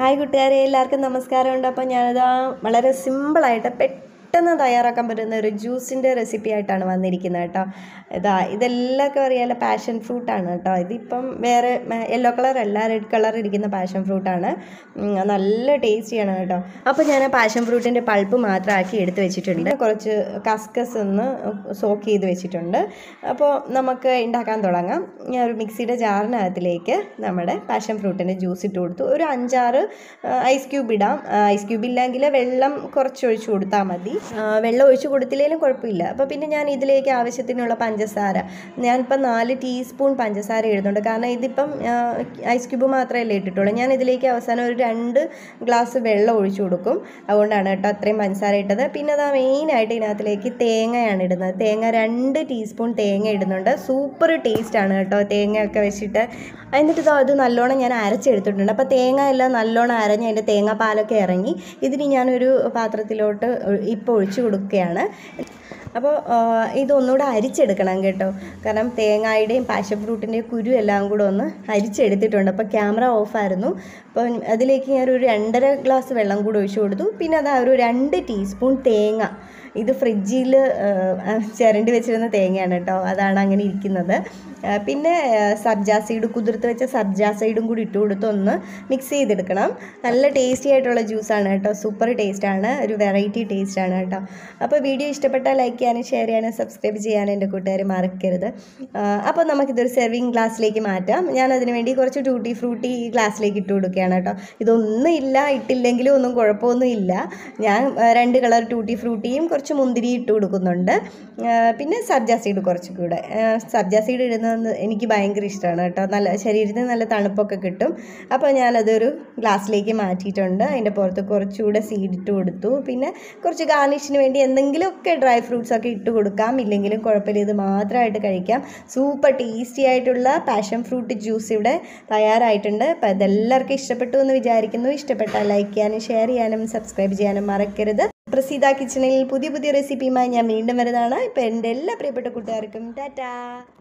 Hi കൂട്ടുകാരെ, എല്ലാവർക്കും നമസ്കാരമുണ്ട്. അപ്പോൾ ഞാനിതാ വളരെ സിമ്പിളായിട്ട് പെട്ടെന്ന് തയ്യാറാക്കാൻ പറ്റുന്ന ഒരു ജ്യൂസിൻ്റെ റെസിപ്പി ആയിട്ടാണ് വന്നിരിക്കുന്നത് കേട്ടോ. ഇതെല്ലാവർക്കും അറിയാമല്ലോ, പാഷൻ ഫ്രൂട്ടാണ് കേട്ടോ. ഇതിപ്പം വേറെ യെല്ലോ കളറല്ല, റെഡ് കളർ ഇരിക്കുന്ന പാഷൻ ഫ്രൂട്ടാണ്. നല്ല ടേസ്റ്റിയാണ് കേട്ടോ. അപ്പോൾ ഞാൻ പാഷൻ ഫ്രൂട്ടിൻ്റെ പൾപ്പ് മാത്രമാക്കി എടുത്ത് വെച്ചിട്ടുണ്ട്. കുറച്ച് കസ്കസ് ഒന്ന് സോക്ക് ചെയ്ത് വെച്ചിട്ടുണ്ട്. അപ്പോൾ നമുക്ക് ഉണ്ടാക്കാൻ തുടങ്ങാം. ഞാൻ ഒരു മിക്സിയുടെ ജാറിനകത്തിലേക്ക് നമ്മുടെ പാഷൻ ഫ്രൂട്ടിൻ്റെ ജ്യൂസ് ഇട്ട് കൊടുത്തു. ഒരു 5-6 ഐസ് ക്യൂബ് ഇടാം. ഐസ് ക്യൂബ് ഇല്ലെങ്കിൽ വെള്ളം കുറച്ച് ഒഴിച്ച് കൊടുത്താൽ മതി. വെള്ളം ഒഴിച്ച് കൊടുത്തില്ലെങ്കിലും കുഴപ്പമില്ല. അപ്പോൾ പിന്നെ ഞാൻ ഇതിലേക്ക് ആവശ്യത്തിനുള്ള പഞ്ചസാര, ഞാനിപ്പോൾ 4 ടീസ്പൂൺ പഞ്ചസാര ഇടുന്നുണ്ട്. കാരണം ഇതിപ്പം ഐസ് ക്യൂബ് മാത്രമല്ലേ ഇട്ടിട്ടുള്ളൂ. ഞാൻ ഇതിലേക്ക് അവസാനം ഒരു 2 ഗ്ലാസ് വെള്ളം ഒഴിച്ചു കൊടുക്കും. അതുകൊണ്ടാണ് കേട്ടോ അത്രയും പഞ്ചസാര ഇട്ടത്. പിന്നെ അതാ മെയിനായിട്ട് ഇതിനകത്തിലേക്ക് തേങ്ങയാണ് ഇടുന്നത്. തേങ്ങ 2 ടീസ്പൂൺ തേങ്ങ ഇടുന്നുണ്ട്. സൂപ്പർ ടേസ്റ്റാണ് കേട്ടോ തേങ്ങയൊക്കെ വെച്ചിട്ട്. എന്നിട്ട് അത് നല്ലോണം ഞാൻ അരച്ചെടുത്തിട്ടുണ്ട്. അപ്പോൾ തേങ്ങ എല്ലാം നല്ലോണം അരഞ്ഞ് അതിൻ്റെ തേങ്ങാപ്പാലൊക്കെ ഇറങ്ങി ഇതിന് ഞാനൊരു പാത്രത്തിലോട്ട് ഇപ്പോൾ ഒഴിച്ചു കൊടുക്കുകയാണ്. അപ്പോൾ ഇതൊന്നുകൂടെ അരിച്ചെടുക്കണം കേട്ടോ. കാരണം തേങ്ങയുടെയും പാഷൻ ഫ്രൂട്ടിൻ്റെയും കുരു എല്ലാം കൂടെ ഒന്ന് അരിച്ചെടുത്തിട്ടുണ്ട്. അപ്പോൾ ക്യാമറ ഓഫായിരുന്നു. അപ്പോൾ അതിലേക്ക് ഞാനൊരു 2.5 ഗ്ലാസ് വെള്ളം കൂടെ ഒഴിച്ചു കൊടുത്തു. പിന്നെ അതാ ഒരു 2 ടീസ്പൂൺ തേങ്ങ, ഇത് ഫ്രിഡ്ജിൽ ചിരണ്ടി വെച്ചിരുന്ന തേങ്ങയാണ് കേട്ടോ, അതാണ് അങ്ങനെ ഇരിക്കുന്നത്. പിന്നെ സബ്ജാ സീഡ്, കുതിർത്ത് വെച്ച സബ്ജാ സീഡും കൂടി ഇട്ട് കൊടുത്ത് ഒന്ന് മിക്സ് ചെയ്തെടുക്കണം. നല്ല ടേസ്റ്റി ആയിട്ടുള്ള ജ്യൂസാണ് കേട്ടോ, സൂപ്പർ ടേസ്റ്റാണ്, ഒരു വെറൈറ്റി ടേസ്റ്റാണ് കേട്ടോ. അപ്പോൾ വീഡിയോ ഇഷ്ടപ്പെട്ടാൽ ലൈക്ക് ചെയ്യാനും ഷെയർ ചെയ്യാനും സബ്സ്ക്രൈബ് ചെയ്യാനും എൻ്റെ കൂട്ടുകാർ മറക്കരുത്. അപ്പോൾ നമുക്കിതൊരു സെർവിങ് ഗ്ലാസ്സിലേക്ക് മാറ്റാം. ഞാനതിന് വേണ്ടി കുറച്ച് ടൂട്ടി ഫ്രൂട്ടി ഈ ഗ്ലാസ്സിലേക്ക് ഇട്ട് കൊടുക്കുകയാണ് കേട്ടോ. ഇതൊന്നും ഇട്ടില്ലെങ്കിലും ഒന്നും കുഴപ്പമൊന്നുമില്ല. ഞാൻ 2 കളർ ടൂട്ടി ഫ്രൂട്ടിയും കുറച്ച് മുന്തിരി ഇട്ട് കൊടുക്കുന്നുണ്ട്. പിന്നെ സബ്ജാ സീഡ് കുറച്ചുകൂടെ. സബ്ജാ സീഡ് ഇടുന്നത് എനിക്ക് ഭയങ്കര ഇഷ്ടമാണ് കേട്ടോ. നല്ല ശരീരത്തിന് നല്ല തണുപ്പൊക്കെ കിട്ടും. അപ്പോൾ ഞാനതൊരു ഗ്ലാസ്സിലേക്ക് മാറ്റിയിട്ടുണ്ട്. അതിൻ്റെ പുറത്ത് കുറച്ചുകൂടെ സീഡ് ഇട്ട് കൊടുത്തു. പിന്നെ കുറച്ച് ഗാർണിഷിന് വേണ്ടി എന്തെങ്കിലുമൊക്കെ ഡ്രൈ ഫ്രൂട്ട്സൊക്കെ ഇട്ട് കൊടുക്കാം. ഇല്ലെങ്കിലും കുഴപ്പമില്ല, ഇത് മാത്രമായിട്ട് കഴിക്കാം. സൂപ്പർ ടേസ്റ്റി ആയിട്ടുള്ള പാഷൻ ഫ്രൂട്ട് ജ്യൂസ് ഇവിടെ തയ്യാറായിട്ടുണ്ട്. അപ്പോൾ ഇതെല്ലാവർക്കും ഇഷ്ടപ്പെട്ടു എന്ന് വിചാരിക്കുന്നു. ഇഷ്ടപ്പെട്ടാൽ ലൈക്ക് ചെയ്യാനും ഷെയർ ചെയ്യാനും സബ്സ്ക്രൈബ് ചെയ്യാനും മറക്കരുത്. പ്രസീത കിച്ചണിൽ പുതിയ റെസിപ്പിയുമായി ഞാൻ വീണ്ടും വരുന്നതാണ്. ഇപ്പോൾ എൻ്റെ എല്ലാ പ്രിയപ്പെട്ട കൂട്ടുകാർക്കും ടാറ്റാ.